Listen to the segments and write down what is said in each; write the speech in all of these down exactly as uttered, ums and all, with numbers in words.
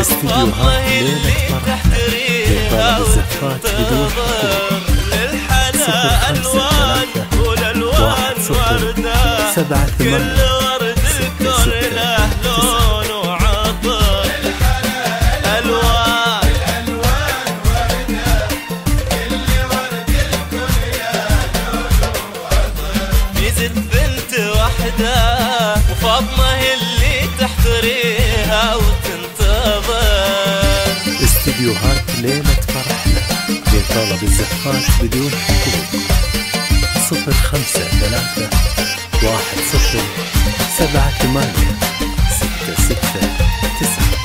استديوهات ليلة فرحنا لطلب الزفات بدون حقوق. صفر خمسة ثلاثة واحد صفر سبعة ثمانية ستة ستة تسعة. وفاطمة اللي تحتريها وتنتظر. استديوهات ليلة فرحنا لطلب الزفات بدون حقوق. صفر خمسة ثلاثة واحد صفر سبعة ثمانية ستة ستة تسعة.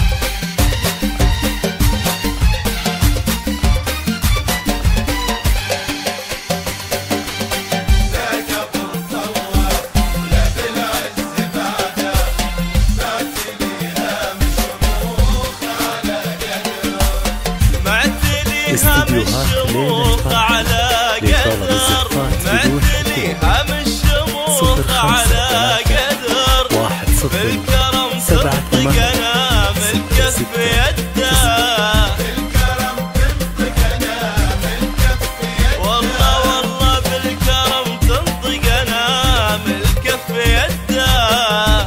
استديوهات ليلة فرحنا لطلب الزفات بدون حقوق. صفر خمسة ثلاثة واحد صفر سبعة ثمانية ستة ستة تسعة. والله والله بالكرم تنطق انا من الكف يده.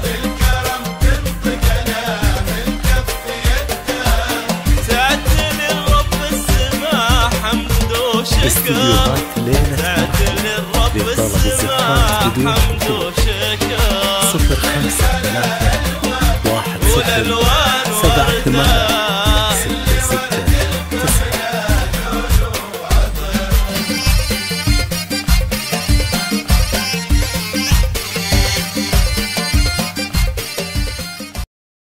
تعتني الرب السماء حمد وشكر. استديوهات ليلة تعتني الرب السماء حمد وشكر. صفر خمسة ثلاثة واحد صفر